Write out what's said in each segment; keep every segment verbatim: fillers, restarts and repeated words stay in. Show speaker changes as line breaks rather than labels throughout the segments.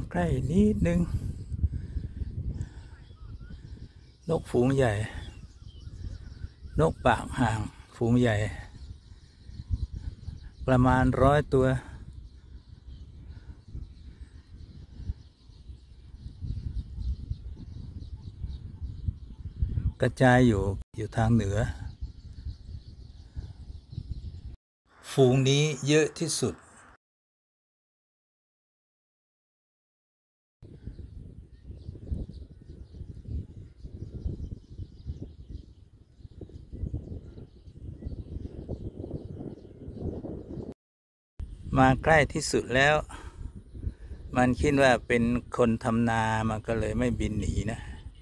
ใกล้นิดนึงนกฝูงใหญ่นกปากห่างฝูงใหญ่ประมาณร้อยตัวกระจายอยู่อยู่ทางเหนือฝูงนี้เยอะที่สุดมาใกล้ที่สุดแล้วมันคิดว่าเป็นคนทำนามันก็เลยไม่บินหนีนะ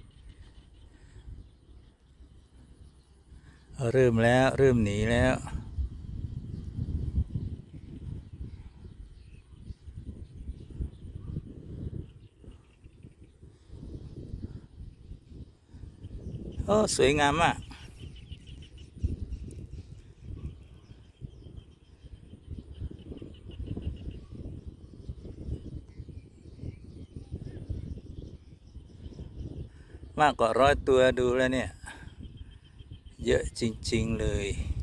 เริ่มแล้วเริ่มหนีแล้วโอ้สวยงามมากมากกว่าร้อยตัวดูแล้วเนี่ยเยอะจริงๆเลย